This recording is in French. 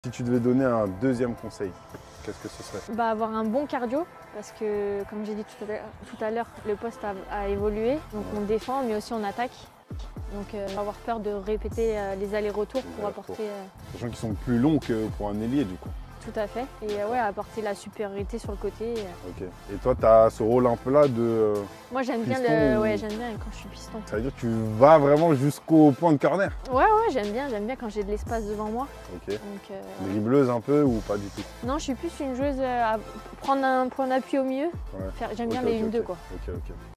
Si tu devais donner un deuxième conseil, qu'est-ce que ce serait? Avoir un bon cardio, parce que comme j'ai dit tout à l'heure, le poste a évolué. Donc on défend, mais aussi on attaque. Donc pas avoir peur de répéter les allers-retours pour apporter... Sachant qu'ils sont plus longs que pour un ailier du coup. Tout à fait. Et ouais, apporter la supériorité sur le côté. Ok. Et toi, tu as ce rôle un peu là de... Moi j'aime bien, j'aime bien quand je suis piston. Ça veut dire que tu vas vraiment jusqu'au point de corner? Ouais, j'aime bien quand j'ai de l'espace devant moi. Ok. Donc, Dribbleuse un peu ou pas du tout? Non, je suis plus une joueuse à prendre un point d'appui au milieu. Ouais. J'aime bien les 1-2 quoi. Ok.